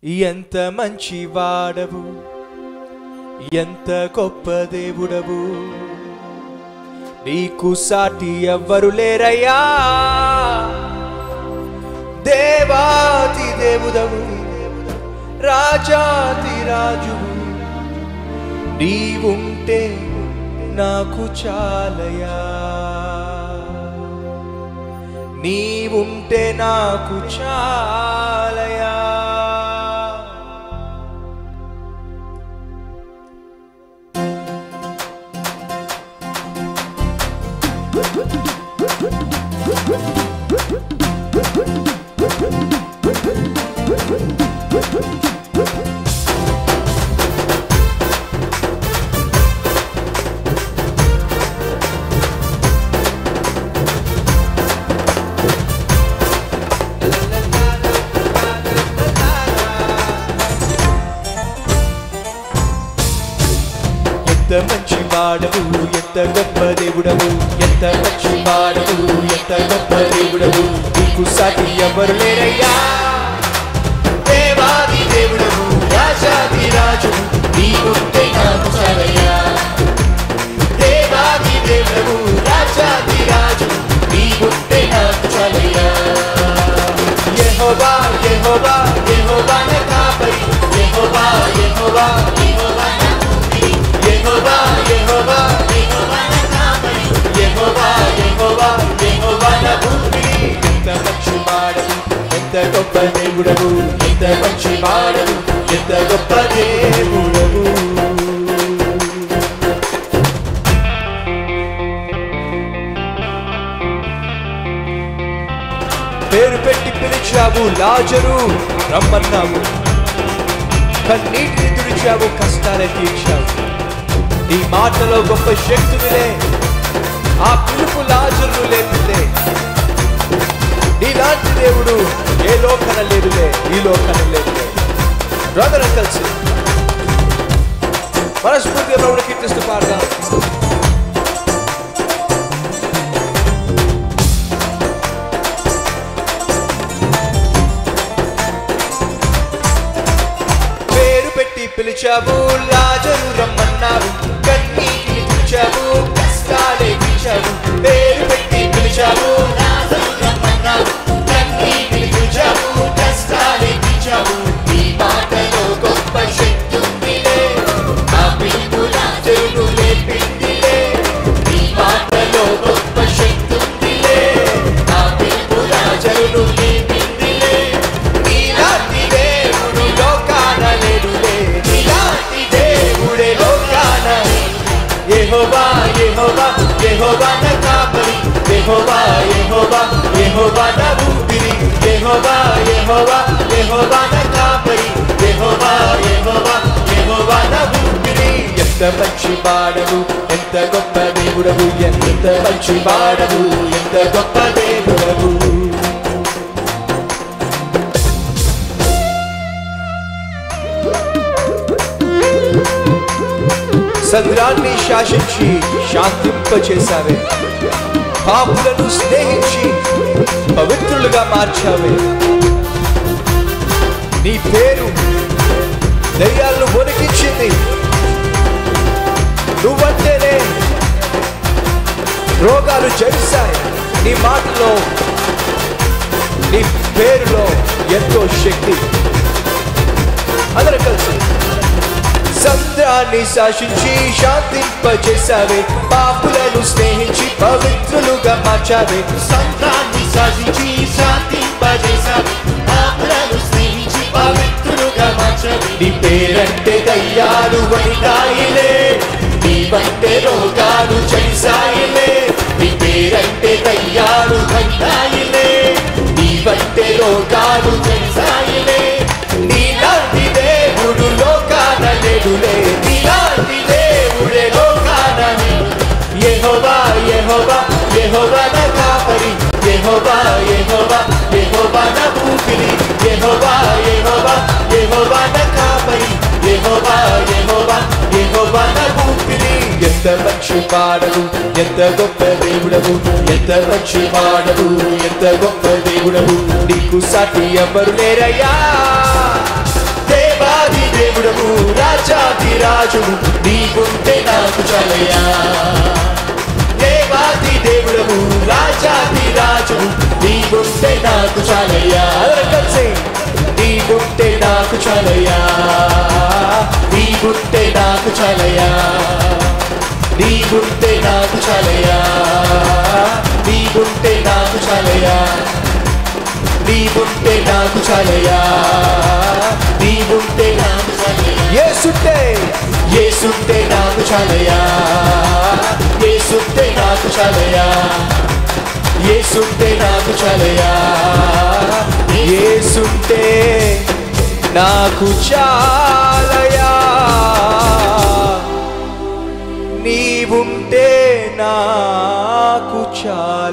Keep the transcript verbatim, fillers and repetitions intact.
ఎంత మంచి వాడవు, ఎంత గొప్ప దేవుడవు, నీకు సాటి ఎవ్వరు లేరయ్యా. దేవాతి దేవుడవు, రాజాతి రాజువు, నీవుంటే నాకు చాలయా, నీవుంటే నాకు చాలయా. ఎంత మంచి వాడవు, ఎంత గొప్ప దేవుడవు, ఎంత మంచి వాడవు, ఎంత గొప్ప దేవుడవు, నీకు సాటి ఎవరు లేరయ్యా. దేవాది దేవుడవు, రాజాది రాజు, నీవుంటే నాకు చాలయ్యా. దేవాది దేవుడవు, రాజాది రాజు, నీవుంటే నాకు చాలయ్యా. యెహోవా యెహోవా యెహోవా నా కాపరి, యెహోవా యెహోవా యెహోవా నా ఊపిరి, యెహోవా యెహోవా యెహోవా నా కాపరి, యెహోవా యెహోవా యెహోవా నా ఊపిరి. ఎంత మంచి వాడవు, ఎంత గొప్ప దేవుడవు, ఎంత మంచి వాడవు, ఎంత గొప్ప దేవుడవు. పేరు పెట్టి పిలిచావు, లాజరు రమ్మన్నావు, కన్నీటిని తుడిచావు, కష్టాలే తీర్చావు. నీ మాటలో గొప్ప శక్తులే, ఆ పిలుపు లాజరు లేదులే. నీలాంటి దేవుడు ఏ లోకన లేదులే, ఈ లోకన లేదులే. బ్రదర్ కలిసి మనస్ఫూర్తిగా ప్రభువుని కీర్తిస్తూ పాడదాం. పేరు పెట్టి పిలిచావు, లాజరు రమ్మన్నావు, కన్నీటిని తుడిచావు, కష్టాలే తీర్చావు. పేరు పెట్టి పిలిచావు, లాజరు రమ్మన్నావు, కన్నీటిని తుడిచావు, కష్టాలే తీర్చావు. నీ మాటలో గొప్ప శక్తి ఉందిలే, ఆ పిలుపు లాజరును లేపిందిలే. నీ మాటలో గొప్ప శక్తి ఉందిలే, ఆ పిలుపు లాజరును లేపిందిలే. నీలాంటి దేవుడు లోకాన లేడులే, నీలాంటి దేవుడే లోకాన. యెహోవా యెహోవా యెహోవా నా కాపరి, యెహోవా యెహోవా యెహోవా నా ఊపిరి, యెహోవా యెహోవా యెహోవా నా కాపరి, యెహోవా యెహోవా యెహోవా నా ఊపిరి. ఎంత మంచి వాడవు, ఎంత గొప్ప దేవుడవు, ఎంత మంచి వాడవు, ఎంత గొప్ప దేవుడవు. సముద్రాన్ని శాసించి శాంతింపచేశావే, పాపులను స్నేహించి పవిత్రులుగా మార్చావే. నీ పేరు దయ్యాలను వణికించింది, నువ్వంటేనే రోగాలు జయిస్తాయి. నీ మాటలో, నీ పేరులో ఎంతో శక్తి. అందరూ కలిసి సముద్రాన్ని శాసించి శాంతింపచేశావే, పాపులను స్నేహించి పవిత్రులుగా మార్చావే. సముద్రాన్ని శాసించి శాంతింపజేశావే, పాపులను స్నేహించి పవిత్రులుగా మార్చావే. నీ పేరంటే దయ్యాలు వణికాయిలే, నీవంటే రోగాలు జయిసాయిలే. నీ పేరంటే దయ్యాలు వణికాయిలే, నీవంటే రోగాలు జయిసాయిలే. నీలాంటి దేవుడు లోకాన లేడులే, నీలాంటి దేవుడే లోకాన లేడు. యెహోవా యెహోవా యెహోవా నా కాపరి, యెహోవా యెహోవా యెహోవా నా ఊపిరి, యెహోవా యెహోవా యెహోవా నా కాపరి, యెహోవా యెహోవా యెహోవా నా ఊపిరి. ఎంత మంచి వాడవు, ఎంత గొప్ప దేవుడవు, ఎంత మంచి వాడవు, ఎంత గొప్ప దేవుడవు, నీకు సాటి ఎవరు లేరయ్యా. రాజువు నీవుంటే నాకు చాలయ్యా దేవాది దేవుడవు రాజాది రాజువు నీవుంటే నాకు చాలయ్యా కలిసి నీవుంటే నాకు చాలయ్యా నీవుంటే నాకు చాలయ్యా నీవుంటే నాకు చాలయ్యా నీవుంటే నాకు చాలయ్యా నీవుంటే నాకు చాలయ్యా నీవుంటే నాకు చాలయ్యా యేసుంటే యేసుంటే నాకు చాలయ్యా యేసుంటే నాకు చాలయ్యా యేసుంటే నాకు చాలయ్యా యేసుంటే నాకు చాలయ్యా నీవుంటే నాకు చాలయ్యా